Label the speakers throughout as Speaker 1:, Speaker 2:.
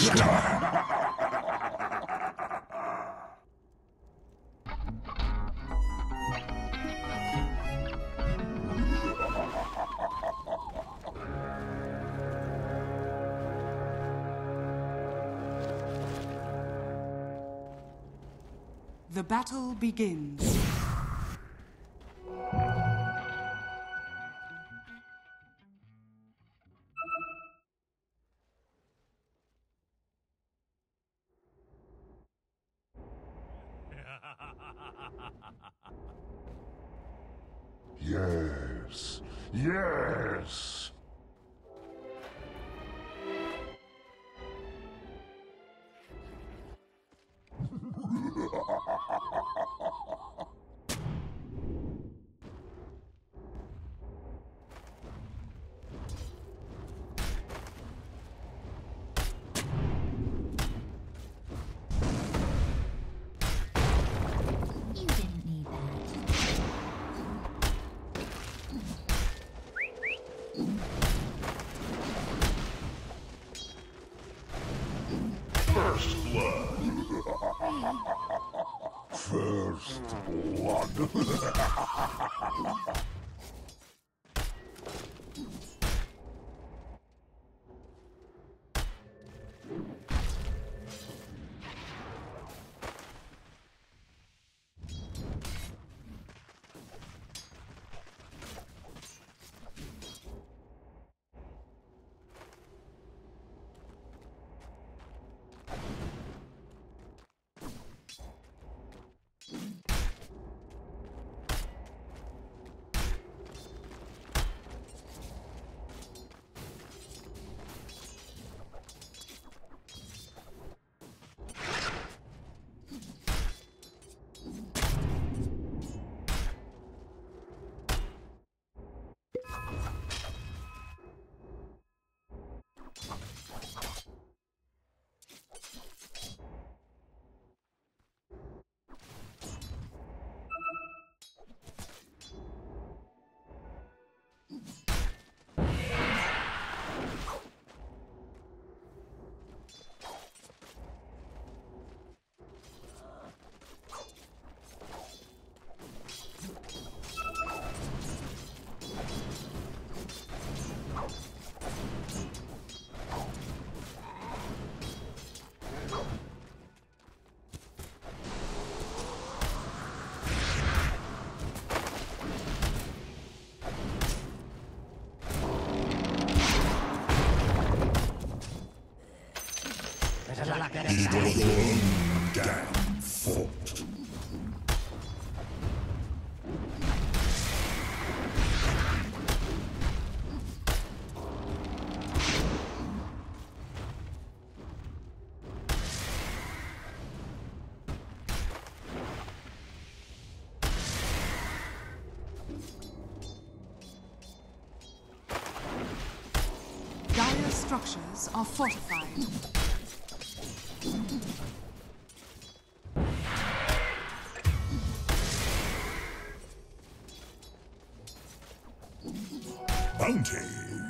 Speaker 1: The battle begins.
Speaker 2: Yes. Yes.
Speaker 3: You didn't need that.
Speaker 2: First blood. First blood.
Speaker 4: It was your own damn fault.
Speaker 1: Dire structures are fortified.
Speaker 4: Bounty.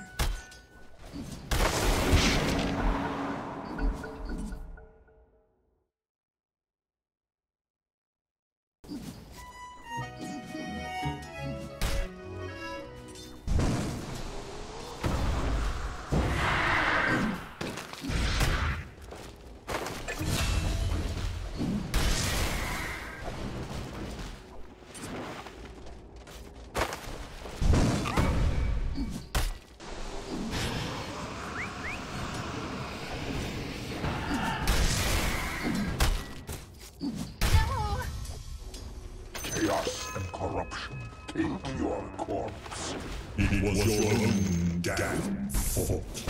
Speaker 2: Chaos and corruption take your corpse.
Speaker 4: It was your own damn fault.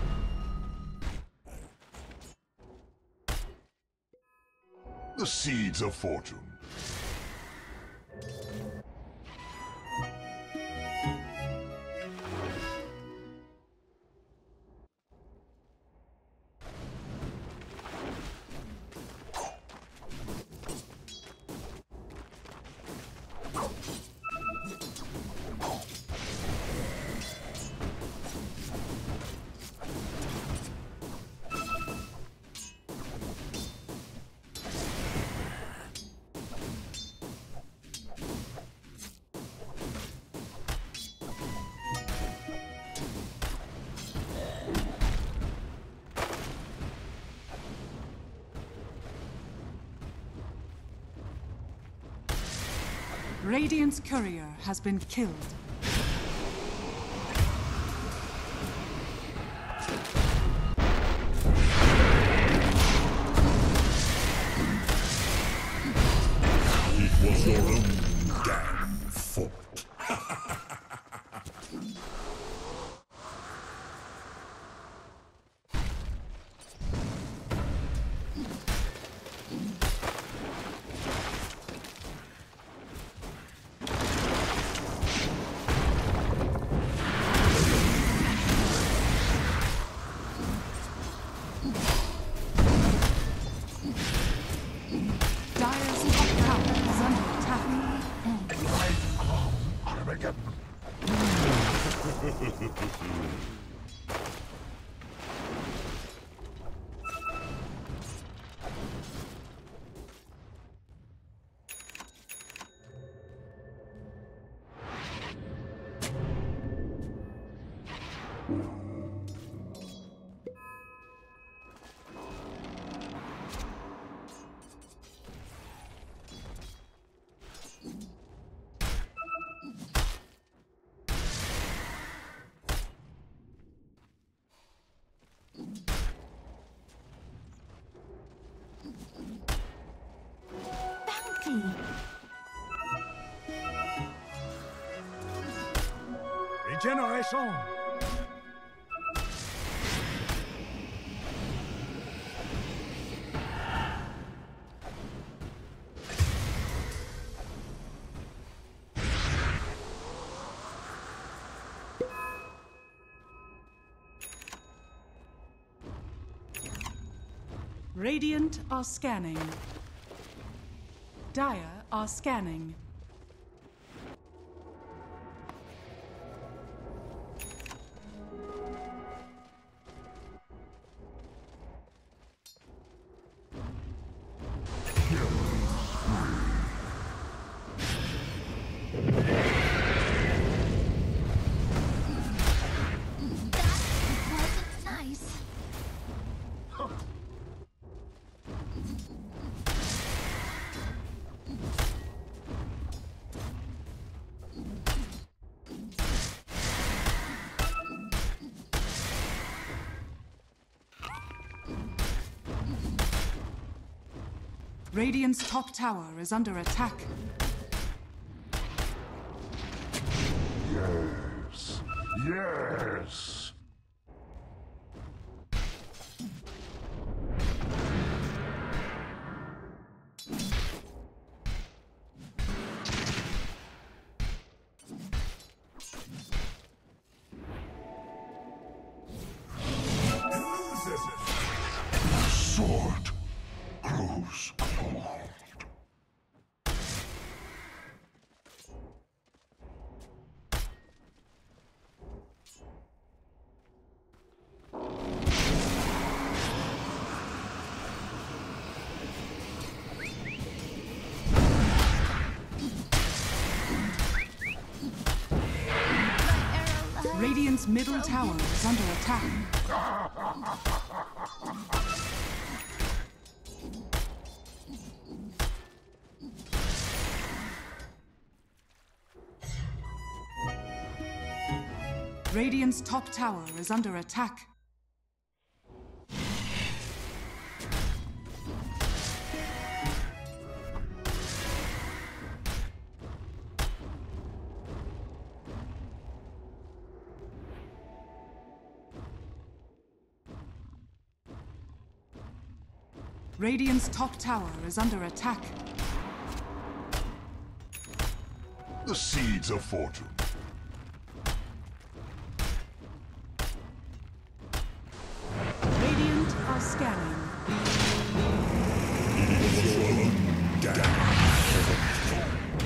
Speaker 2: The seeds of fortune.
Speaker 1: Radiant's courier has been killed.
Speaker 4: It was your own damn fault.
Speaker 1: Dire's top tower is under attack.
Speaker 2: Armageddon.
Speaker 3: Bounty.
Speaker 5: Régénération.
Speaker 1: Radiant are scanning. Dire are scanning.
Speaker 3: That wasn't nice.
Speaker 1: Radiant's top tower is under attack.
Speaker 2: Yes. Yes. Sword grows cold.
Speaker 1: Radiant's middle tower is under attack. Radiant's top tower is under attack. Radiant's top tower is under attack.
Speaker 2: The seeds of fortune.
Speaker 1: Radiant are scanning.
Speaker 4: It was your own damn fault.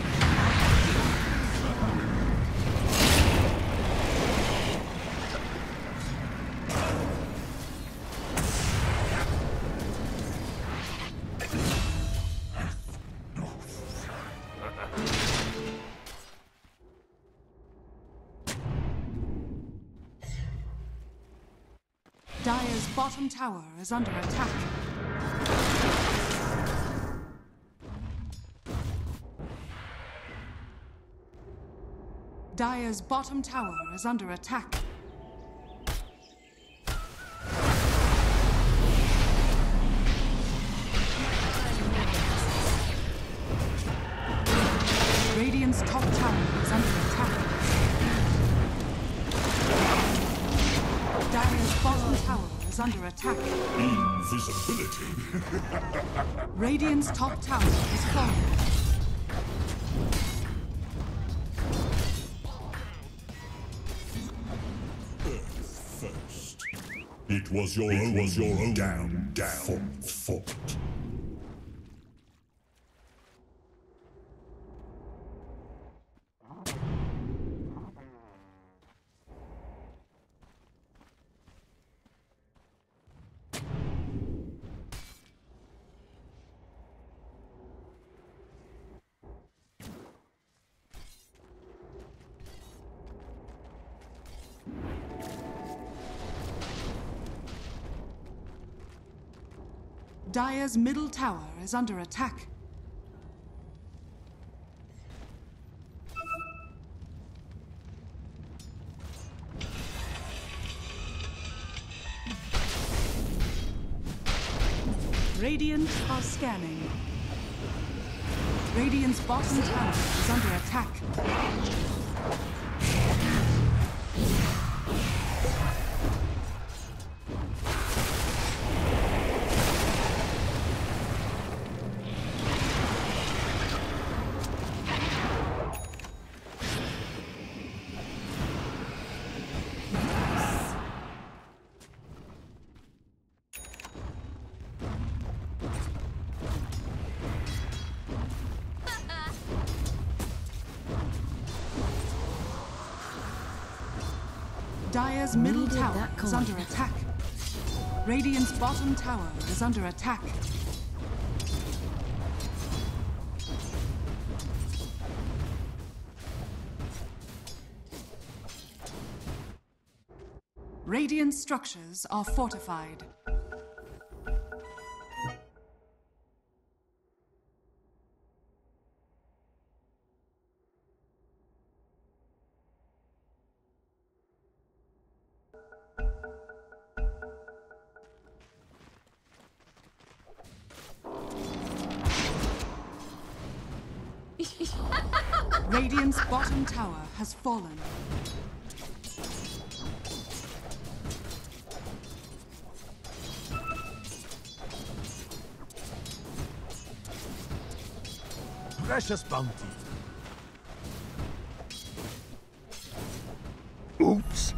Speaker 1: Dire's bottom tower is under attack. Dire's bottom tower is under attack. Radiant's top tower is under attack. Dire's bottom tower is under attack.
Speaker 4: Invisibility.
Speaker 1: Radiant's top tower is falling.
Speaker 4: First. It was your own down fault.
Speaker 1: Dire's middle tower is under attack. Radiant are scanning. Radiant's bottom tower is under attack. Dire's middle tower is under attack. Radiant's bottom tower is under attack. Radiant structures are fortified. Radiant's bottom tower has fallen.
Speaker 5: Precious bounty.
Speaker 2: Oops.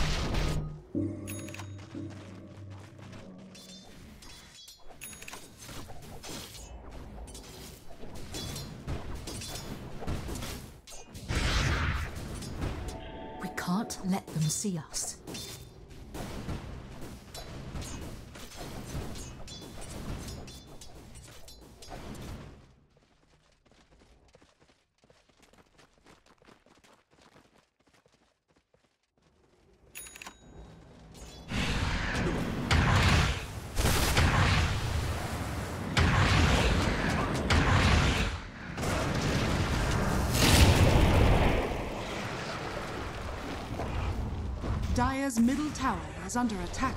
Speaker 3: We can't let them see us.
Speaker 1: Dire's middle tower is under attack.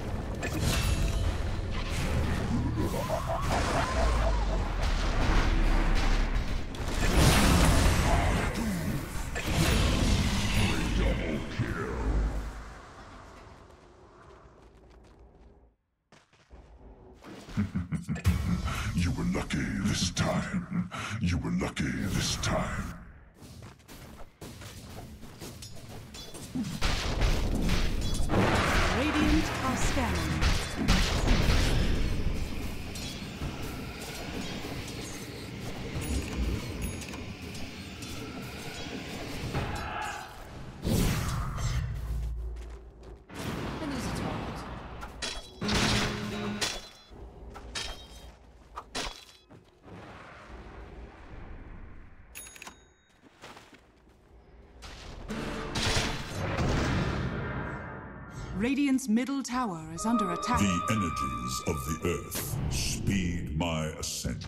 Speaker 4: You were lucky this time. You were lucky this time.
Speaker 1: Radiant are scanning. Radiant's middle tower is under attack.
Speaker 4: The energies of the earth speed my ascent.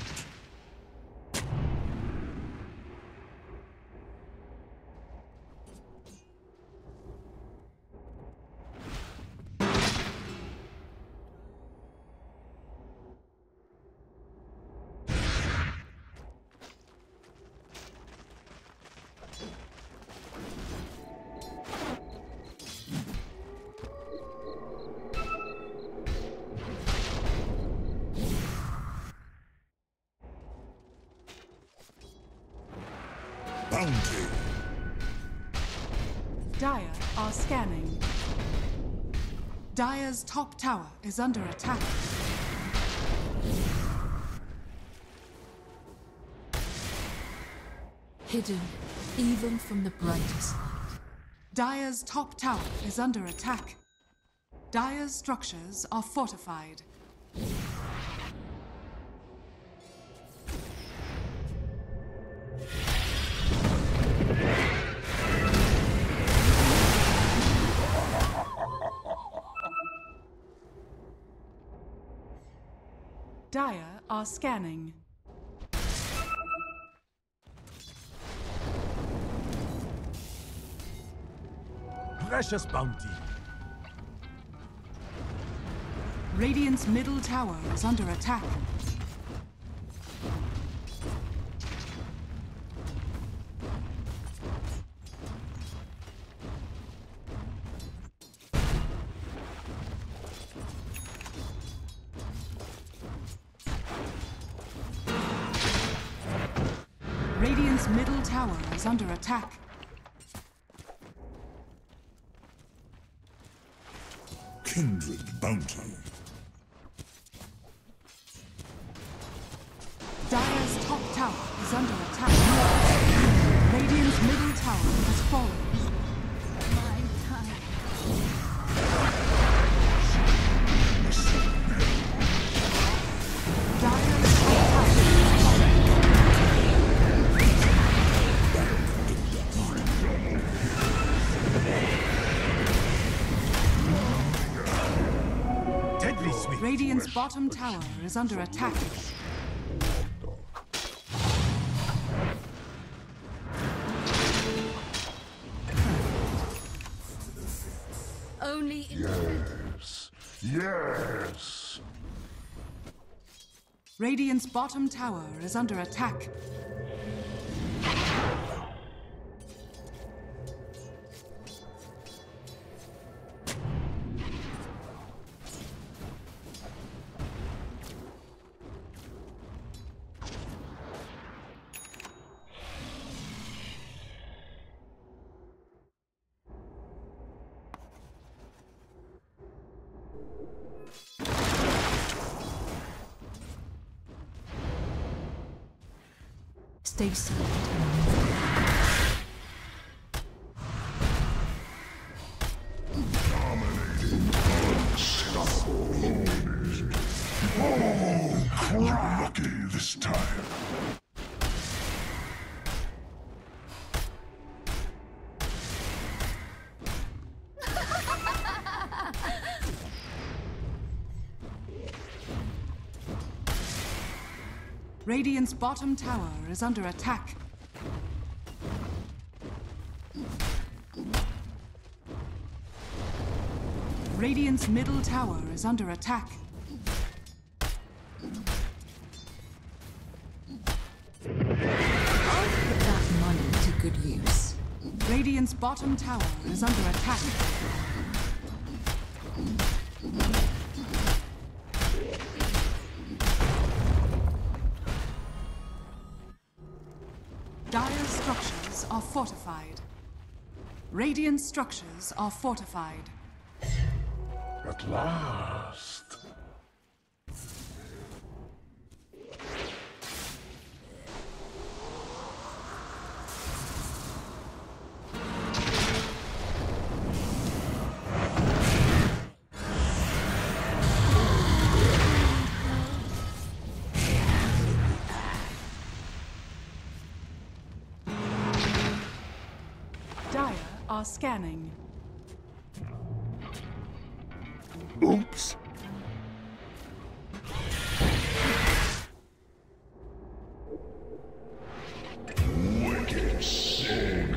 Speaker 4: bounty.
Speaker 1: Dire are scanning. Dire's top tower is under attack.
Speaker 3: Hidden even from the brightest light.
Speaker 1: Dire's top tower is under attack. Dire's structures are fortified. Dire are scanning.
Speaker 5: Precious bounty.
Speaker 1: Radiant's middle tower is under attack. Radiant's middle tower is under attack.
Speaker 4: Kindred bounty.
Speaker 1: Dire's top tower is under attack. Radiant's middle tower has fallen. Dire's top tower has fallen.
Speaker 5: Deadly sweet.
Speaker 1: Radiant's bottom tower is under attack.
Speaker 3: Only in
Speaker 2: Yes.
Speaker 1: Radiant's bottom tower is under attack.
Speaker 3: stay silent.
Speaker 4: You're lucky this time.
Speaker 1: Radiant's bottom tower is under attack. Radiant's middle tower is under attack.
Speaker 3: I'll put that money to good use.
Speaker 1: Radiant's bottom tower is under attack. Dire structures are fortified. Radiant structures are fortified.
Speaker 2: At last.
Speaker 1: Dire are scanning.
Speaker 2: Oops.
Speaker 4: Wicked sick.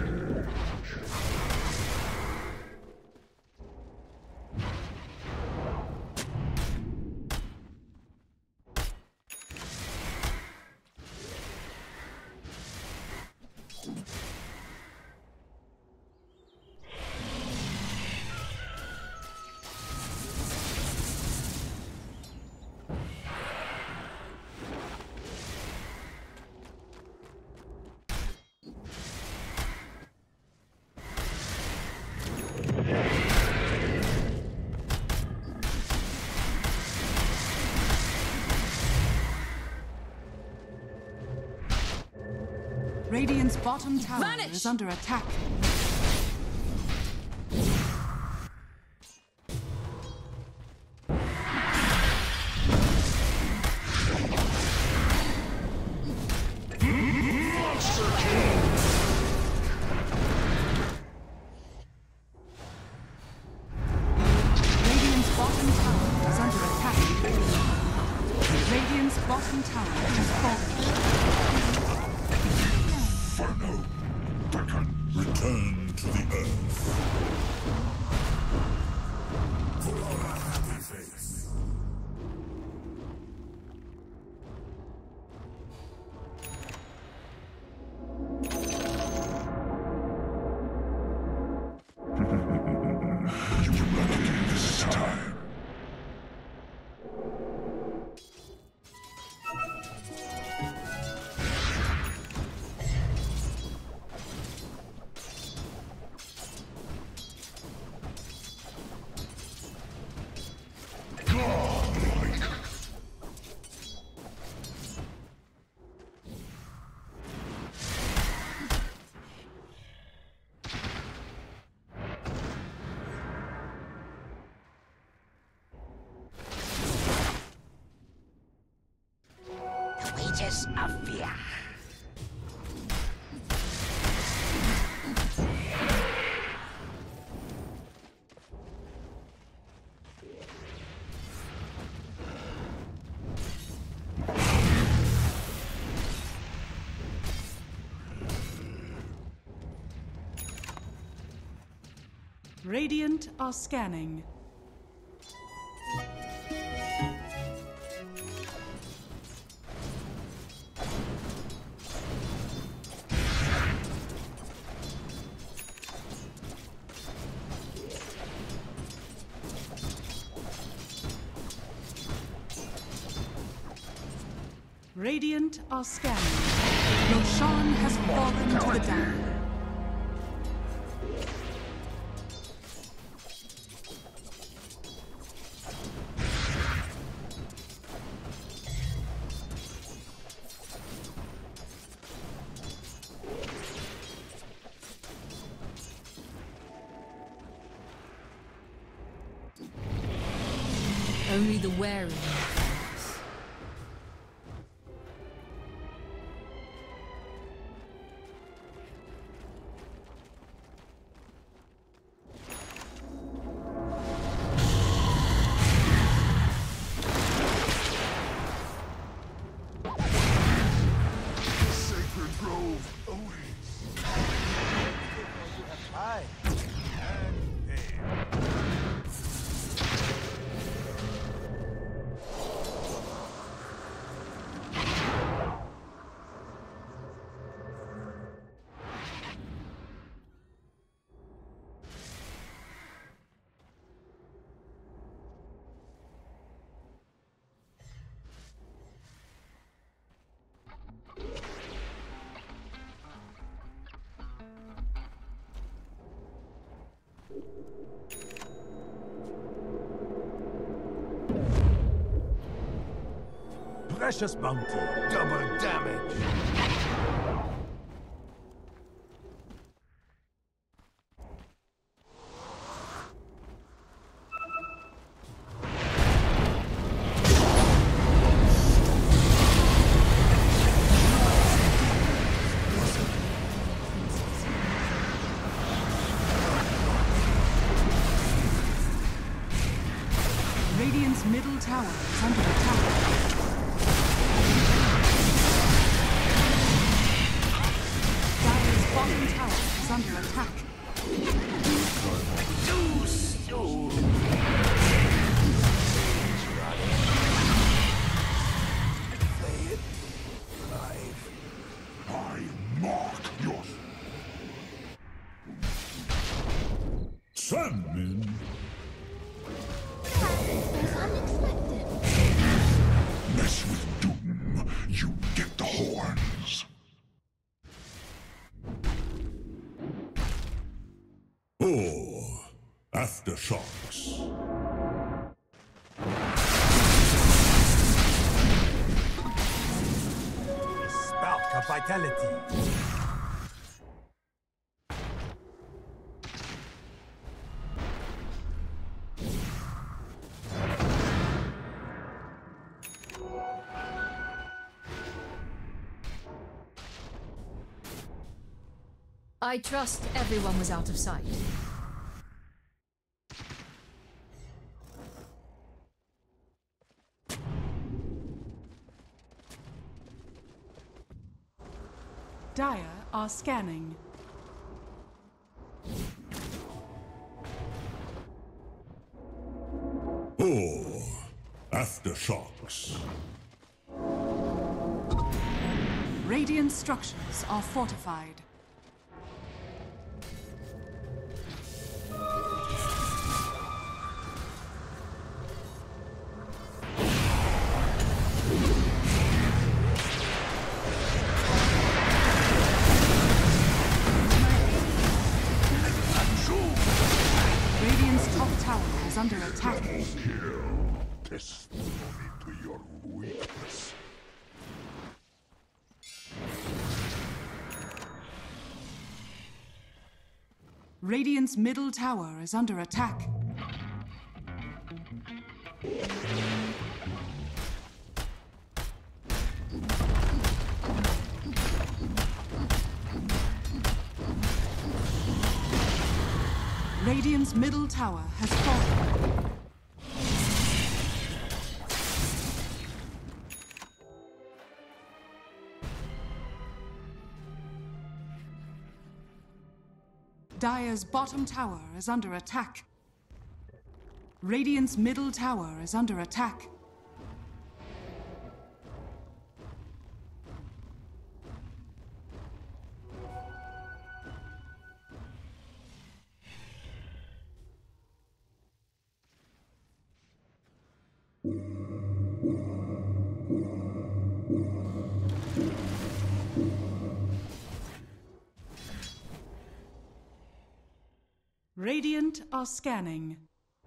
Speaker 1: Radiant's bottom tower
Speaker 3: Vanish!
Speaker 1: is under attack. Radiant's bottom tower is under attack. Radiant's bottom tower has fallen.
Speaker 4: Inferno! Dragon, return to the earth. For our happy face. You were lucky this time.
Speaker 6: Wages of fear.
Speaker 1: Radiant are scanning. Radiant are scanning. Roshan has fallen to the down.
Speaker 3: Only the wary.
Speaker 4: Sacred grove awaits.
Speaker 5: High and there. Precious bounty. Double damage.
Speaker 1: Radiant's middle tower is under attack. Dire's bottom tower is under attack.
Speaker 4: I mark your Sandman. Mess with Doom, you get the horns. Oh, aftershocks.
Speaker 5: Spark of vitality.
Speaker 3: I trust everyone was out of sight.
Speaker 1: Dire are scanning.
Speaker 4: Oh, aftershocks.
Speaker 1: Radiant structures are fortified. Radiant's top tower is under attack.
Speaker 2: Testimony to your weakness.
Speaker 1: Radiant's middle tower is under attack. Radiant's middle tower has fallen. Dire's bottom tower is under attack. Radiant's middle tower is under attack. Radiant are scanning.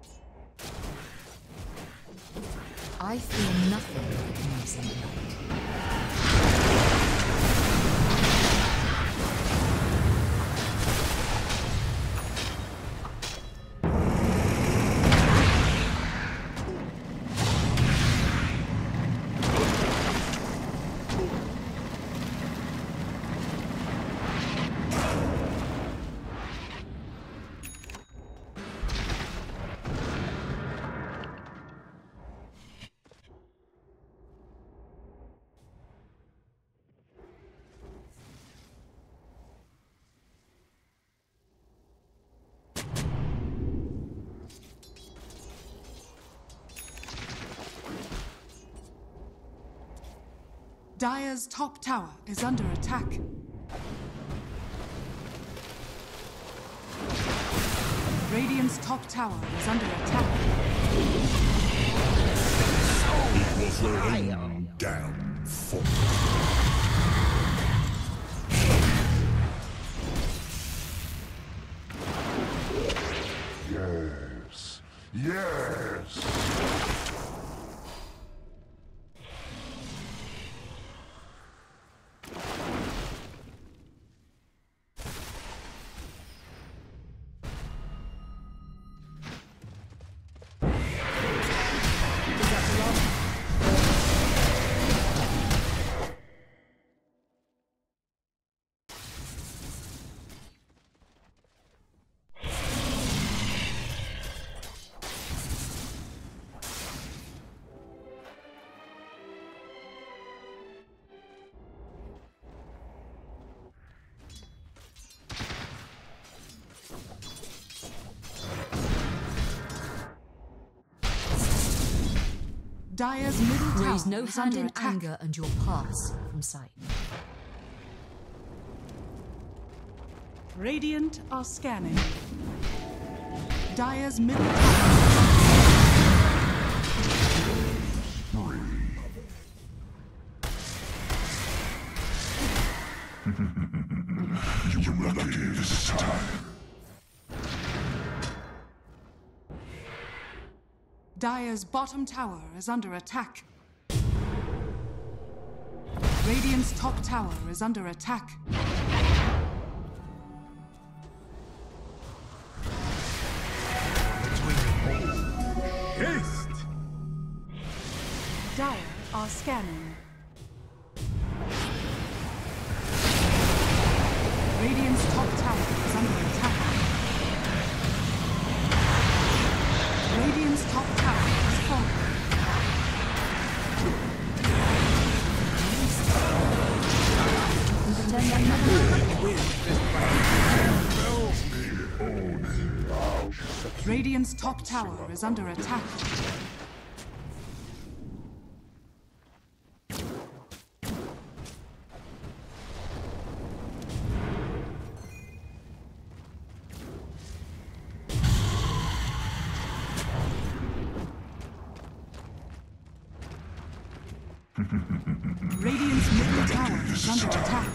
Speaker 3: I feel nothing like noise in the night.
Speaker 1: Dire's top tower is under attack. Radiant's top tower is under attack.
Speaker 4: It was your own damn fault.
Speaker 2: Yes. Yes.
Speaker 1: Dire's middle tower
Speaker 3: Raise no
Speaker 1: is
Speaker 3: hand
Speaker 1: under
Speaker 3: in
Speaker 1: attack.
Speaker 3: anger and you'll pass from sight.
Speaker 1: Radiant are scanning. Dire's middle tower.
Speaker 4: You were lucky this time.
Speaker 1: Dire's bottom tower is under attack. Radiant's top tower is under attack.
Speaker 5: Haste!
Speaker 1: Dire are scanning. Radiant's top tower is under attack. Radiant's top tower has fallen. Radiant's top tower is under attack. Radiant's middle tower is under attack.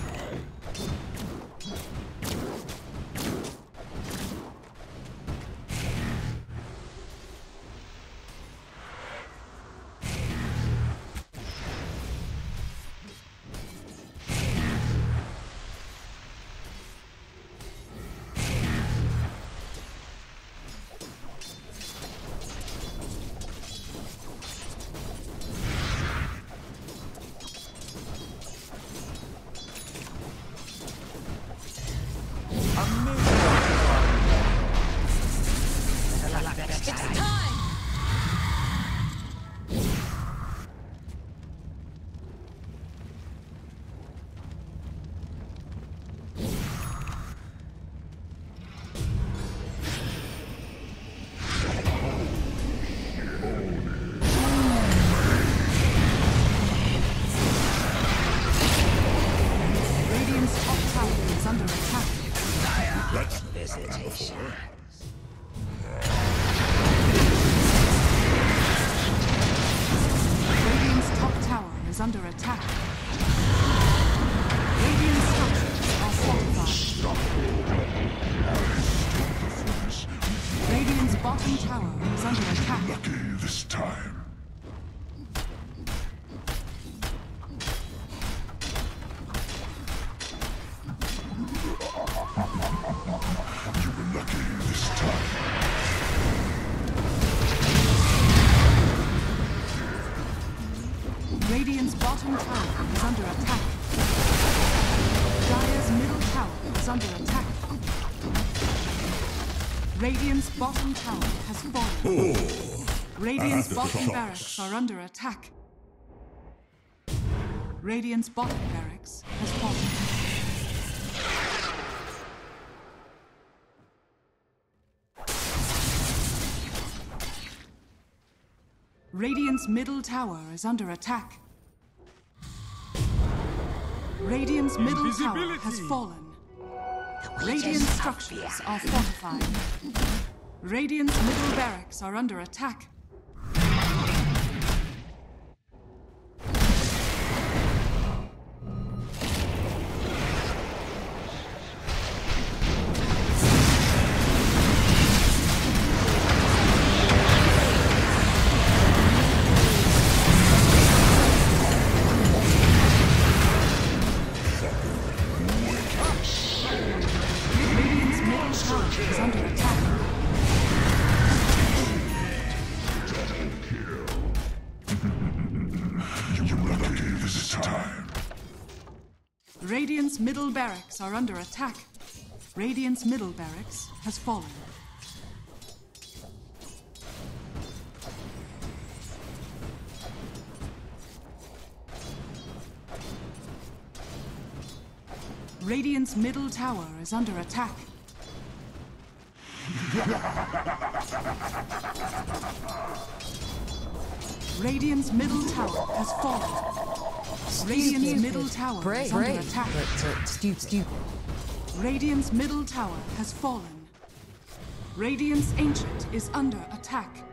Speaker 1: Under attack. Radiant structures are fortified. Radiant's bottom tower is under attack.
Speaker 4: Lucky this time. You were lucky this time.
Speaker 1: Radiant's bottom tower is under attack. Dire's middle tower is under attack. Radiant's bottom tower has fallen. Radiant's bottom barracks are under attack. Radiant's bottom barracks has fallen. Radiant's middle tower is under attack. Radiant's middle tower has fallen. Radiant structures are fortified. Radiant's middle barracks are under attack. Is under attack.
Speaker 4: You were lucky this time.
Speaker 1: Radiant's middle barracks are under attack. Radiant's middle barracks has fallen. Radiant's middle tower is under attack. Radiant's middle tower has fallen. Radiant's middle tower is under attack. Radiant's middle tower has fallen. Radiant's ancient is under attack.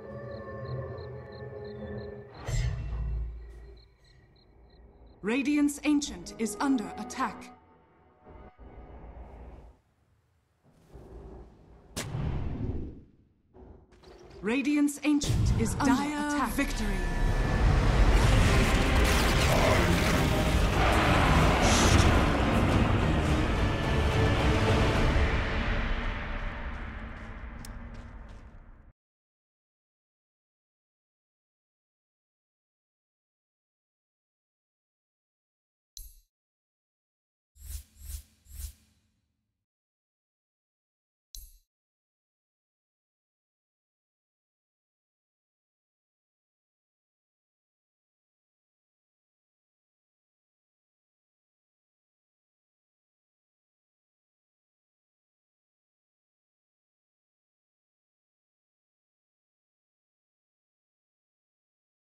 Speaker 1: Radiant's ancient is under attack. Radiant's ancient is under attack. Victory.